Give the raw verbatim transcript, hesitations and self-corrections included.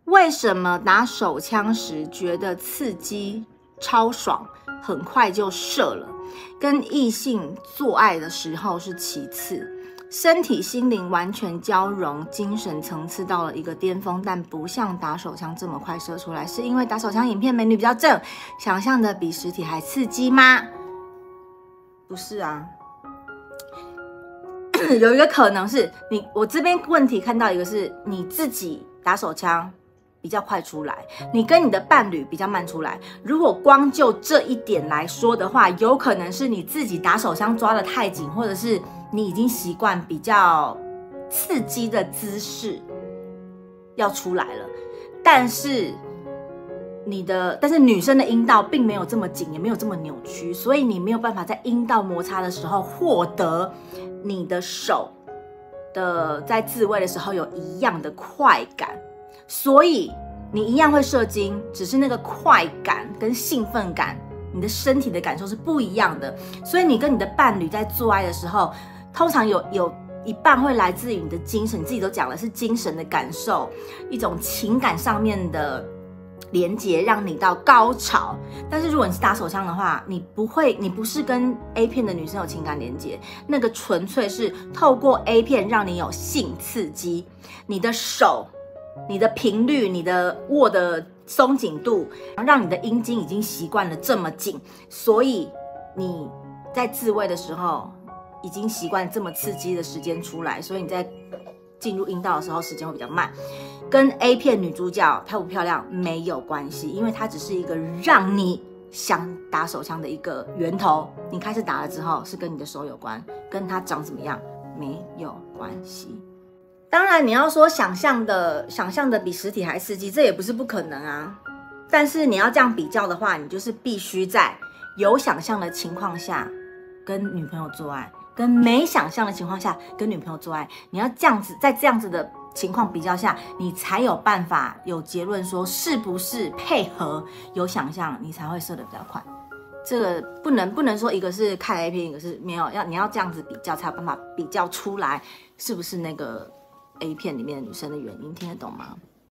为什么打手枪时觉得刺激超爽，很快就射了？跟异性做爱的时候是其次，身体心灵完全交融，精神层次到了一个巅峰，但不像打手枪这么快射出来，是因为打手枪影片美女比较正，想象的比实体还刺激吗？不是啊。有一个可能是你，我这边问题看到一个是你自己打手枪比较快出来，你跟你的伴侣比较慢出来。如果光就这一点来说的话，有可能是你自己打手枪抓得太紧，或者是你已经习惯比较刺激的姿势要出来了，但是你的，但是女生的阴道并没有这么紧，也没有这么扭曲，所以你没有办法在阴道摩擦的时候获得你的手的在自慰的时候有一样的快感，所以你一样会射精，只是那个快感跟兴奋感，你的身体的感受是不一样的。所以你跟你的伴侣在做爱的时候，通常有有一半会来自于你的精神，你自己都讲了，是精神的感受，一种情感上面的连接，让你到高潮。但是如果你是打手枪的话，你不会，你不是跟 A 片的女生有情感连接，那个纯粹是透过 A 片让你有性刺激，你的手、你的频率、你的握的松紧度，让你的阴茎已经习惯了这么紧，所以你在自慰的时候已经习惯这么刺激的时间出来，所以你在进入阴道的时候时间会比较慢，跟 A 片女主角漂不漂亮没有关系，因为它只是一个让你想打手枪的一个源头。你开始打了之后，是跟你的手有关，跟它长怎么样没有关系。当然，你要说想象的想象的比实体还刺激，这也不是不可能啊。但是你要这样比较的话，你就是必须在有想象的情况下跟女朋友做爱，跟没想象的情况下跟女朋友做爱，你要这样子，在这样子的情况比较下，你才有办法有结论说是不是配合有想象，你才会射得比较快。这个不能不能说一个是看 A 片，一个是没有，要你要这样子比较才有办法比较出来是不是那个 A 片里面的女生的原因，听得懂吗？